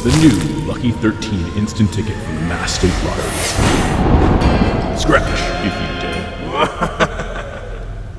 the new Lucky 13 instant ticket from the Mass State Lottery. Scratch if you dare.